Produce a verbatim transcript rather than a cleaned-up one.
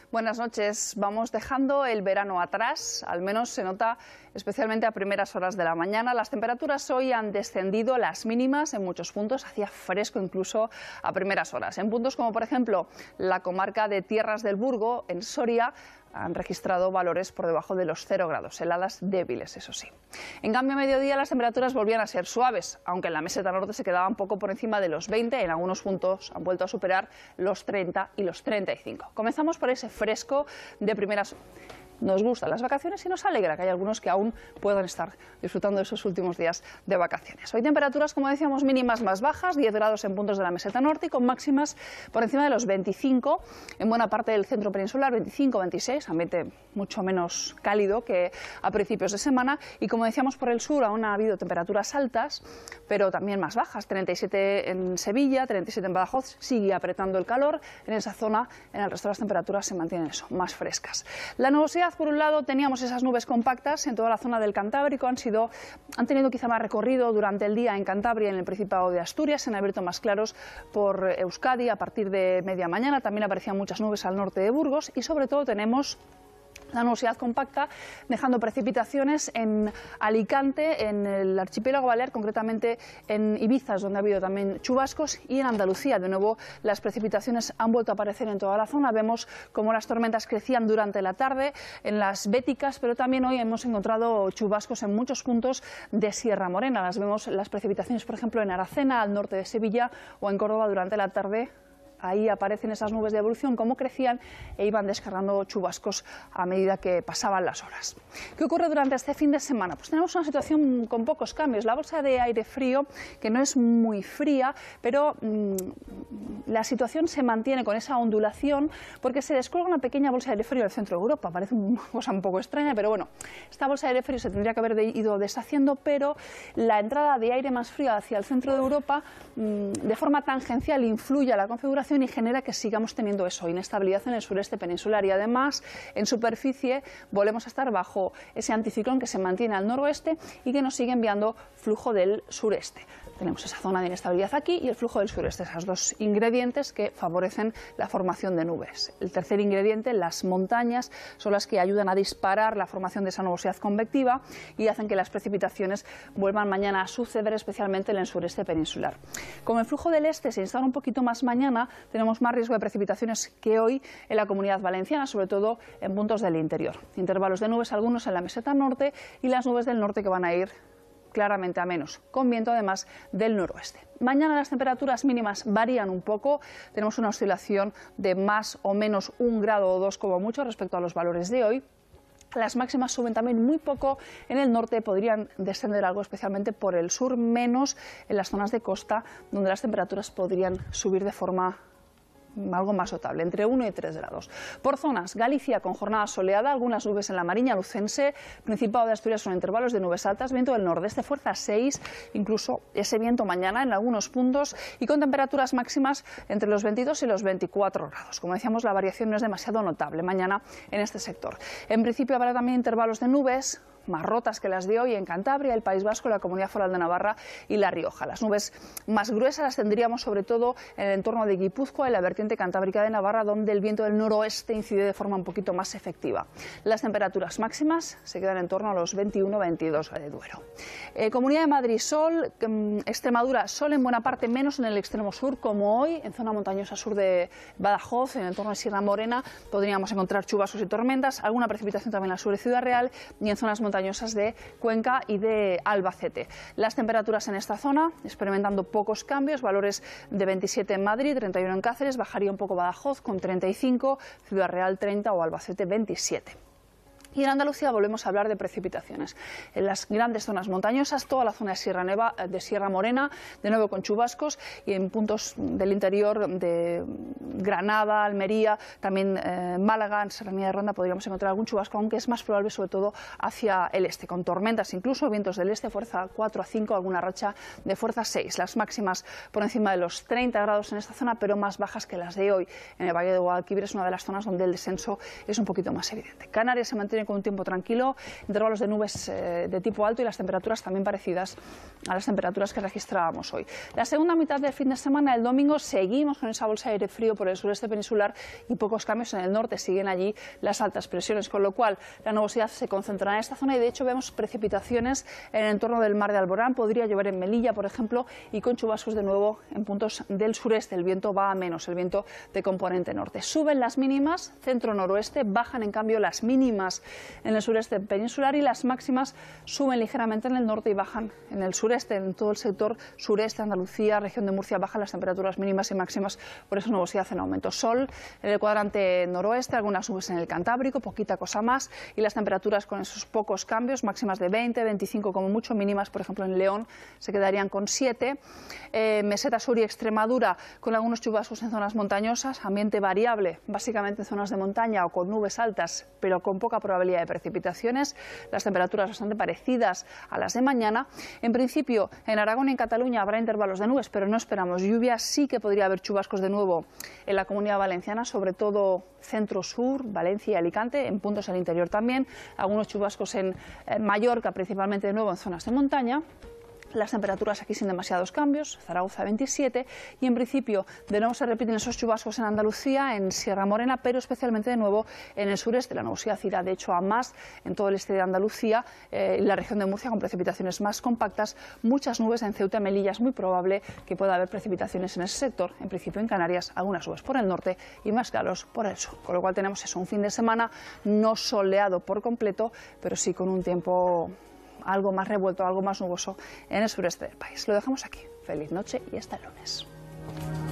Buenas noches. Vamos dejando el verano atrás, al menos se nota especialmente a primeras horas de la mañana. Las temperaturas hoy han descendido, las mínimas en muchos puntos, hacía fresco incluso a primeras horas. En puntos como por ejemplo la comarca de Tierras del Burgo, en Soria, han registrado valores por debajo de los cero grados, heladas débiles, eso sí. En cambio, a mediodía las temperaturas volvían a ser suaves, aunque en la meseta norte se quedaban poco por encima de los veinte, en algunos puntos han vuelto a superar los treinta y los treinta y cinco. Comenzamos por ese fresco de primeras. Nos gustan las vacaciones y nos alegra que hay algunos que aún puedan estar disfrutando de esos últimos días de vacaciones. Hoy temperaturas, como decíamos, mínimas más bajas, diez grados en puntos de la meseta norte y con máximas por encima de los veinticinco en buena parte del centro peninsular, veinticinco, veintiséis, ambiente mucho menos cálido que a principios de semana. Y como decíamos, por el sur aún ha habido temperaturas altas, pero también más bajas, treinta y siete en Sevilla, treinta y siete en Badajoz, sigue apretando el calor en esa zona. En el resto de las temperaturas se mantienen eso, más frescas. La nubosidad, por un lado, teníamos esas nubes compactas en toda la zona del Cantábrico, han sido, han tenido quizá más recorrido durante el día en Cantabria y en el Principado de Asturias, se han abierto más claros por Euskadi a partir de media mañana, también aparecían muchas nubes al norte de Burgos y sobre todo tenemos la nubosidad compacta, dejando precipitaciones en Alicante, en el archipiélago balear, concretamente en Ibiza, donde ha habido también chubascos, y en Andalucía. De nuevo, las precipitaciones han vuelto a aparecer en toda la zona. Vemos cómo las tormentas crecían durante la tarde en las Béticas, pero también hoy hemos encontrado chubascos en muchos puntos de Sierra Morena. Las vemos las precipitaciones, por ejemplo, en Aracena, al norte de Sevilla, o en Córdoba durante la tarde. Ahí aparecen esas nubes de evolución, cómo crecían e iban descargando chubascos a medida que pasaban las horas. ¿Qué ocurre durante este fin de semana? Pues tenemos una situación con pocos cambios. La bolsa de aire frío, que no es muy fría, pero mmm, la situación se mantiene con esa ondulación porque se descuelga una pequeña bolsa de aire frío del centro de Europa. Parece una cosa un poco extraña, pero bueno, esta bolsa de aire frío se tendría que haber ido deshaciendo, pero la entrada de aire más frío hacia el centro de Europa mmm, de forma tangencial influye a la configuración y genera que sigamos teniendo eso, inestabilidad en el sureste peninsular, y además en superficie volvemos a estar bajo ese anticiclón que se mantiene al noroeste y que nos sigue enviando flujo del sureste. Tenemos esa zona de inestabilidad aquí y el flujo del sureste, esos dos ingredientes que favorecen la formación de nubes. El tercer ingrediente, las montañas, son las que ayudan a disparar la formación de esa nubosidad convectiva y hacen que las precipitaciones vuelvan mañana a suceder, especialmente en el sureste peninsular. Como el flujo del este se instala un poquito más mañana, tenemos más riesgo de precipitaciones que hoy en la Comunidad Valenciana, sobre todo en puntos del interior. Intervalos de nubes, algunos en la meseta norte, y las nubes del norte que van a ir claramente a menos, con viento además del noroeste. Mañana las temperaturas mínimas varían un poco, tenemos una oscilación de más o menos un grado o dos como mucho respecto a los valores de hoy. Las máximas suben también muy poco en el norte, podrían descender algo especialmente por el sur, menos en las zonas de costa, donde las temperaturas podrían subir de forma algo más notable, entre uno y tres grados. Por zonas, Galicia con jornada soleada, algunas nubes en la Mariña Lucense, Principado de Asturias son intervalos de nubes altas, viento del nordeste fuerza seis, incluso ese viento mañana en algunos puntos, y con temperaturas máximas entre los veintidós y los veinticuatro grados. Como decíamos, la variación no es demasiado notable mañana en este sector. En principio habrá también intervalos de nubes más rotas que las de hoy en Cantabria, el País Vasco, la Comunidad Foral de Navarra y La Rioja. Las nubes más gruesas las tendríamos sobre todo en el entorno de Guipúzcoa y la vertiente cantábrica de Navarra, donde el viento del noroeste incide de forma un poquito más efectiva. Las temperaturas máximas se quedan en torno a los veintiuno a veintidós de Duero. Eh, Comunidad de Madrid, sol, eh, Extremadura, sol en buena parte, menos en el extremo sur, como hoy, en zona montañosa sur de Badajoz, en el entorno de Sierra Morena, podríamos encontrar chubascos y tormentas, alguna precipitación también en la sur de Ciudad Real y en zonas montañosas de Cuenca y de Albacete. Las temperaturas en esta zona experimentando pocos cambios, valores de veintisiete en Madrid, treinta y uno en Cáceres, bajaría un poco Badajoz con treinta y cinco, Ciudad Real treinta o Albacete veintisiete. Y en Andalucía volvemos a hablar de precipitaciones. En las grandes zonas montañosas, toda la zona de Sierra, Neva, de Sierra Morena, de nuevo con chubascos, y en puntos del interior de Granada, Almería, también eh, Málaga, en Serranía de Ronda podríamos encontrar algún chubasco, aunque es más probable sobre todo hacia el este, con tormentas incluso, vientos del este, fuerza cuatro a cinco, alguna racha de fuerza seis. Las máximas por encima de los treinta grados en esta zona, pero más bajas que las de hoy. En el Valle de Guadalquivir es una de las zonas donde el descenso es un poquito más evidente. Canarias se mantiene viene con un tiempo tranquilo, intervalos de nubes eh, de tipo alto y las temperaturas también parecidas a las temperaturas que registrábamos hoy. La segunda mitad del fin de semana, el domingo, seguimos con esa bolsa de aire frío por el sureste peninsular y pocos cambios en el norte. Siguen allí las altas presiones, con lo cual la nubosidad se concentrará en esta zona y de hecho vemos precipitaciones en el entorno del mar de Alborán. Podría llover en Melilla, por ejemplo, y con chubascos de nuevo en puntos del sureste. El viento va a menos, el viento de componente norte. Suben las mínimas centro-noroeste, bajan en cambio las mínimas en el sureste peninsular y las máximas suben ligeramente en el norte y bajan en el sureste. En todo el sector sureste, Andalucía, región de Murcia, bajan las temperaturas mínimas y máximas, por eso nubosidad en aumento. Sol en el cuadrante noroeste, algunas nubes en el Cantábrico, poquita cosa más, y las temperaturas con esos pocos cambios, máximas de veinte, veinticinco como mucho, mínimas, por ejemplo, en León se quedarían con siete. Eh, meseta sur y Extremadura con algunos chubascos en zonas montañosas, ambiente variable, básicamente en zonas de montaña o con nubes altas, pero con poca probabilidad de precipitaciones. Las temperaturas bastante parecidas a las de mañana. En principio, en Aragón y en Cataluña habrá intervalos de nubes, pero no esperamos lluvia. Sí que podría haber chubascos de nuevo en la Comunidad Valenciana, sobre todo centro-sur, Valencia y Alicante, en puntos del interior también. Algunos chubascos en eh, Mallorca, principalmente de nuevo en zonas de montaña. Las temperaturas aquí sin demasiados cambios, Zaragoza veintisiete, y en principio de nuevo se repiten esos chubascos en Andalucía, en Sierra Morena, pero especialmente de nuevo en el sureste. La nubosidad irá de hecho a más en todo el este de Andalucía, eh, en la región de Murcia con precipitaciones más compactas, muchas nubes en Ceuta y Melilla. Es muy probable que pueda haber precipitaciones en ese sector, en principio en Canarias, algunas nubes por el norte y más claros por el sur. Con lo cual tenemos eso, un fin de semana no soleado por completo, pero sí con un tiempo algo más revuelto, algo más nuboso en el sureste del país. Lo dejamos aquí. Feliz noche y hasta el lunes.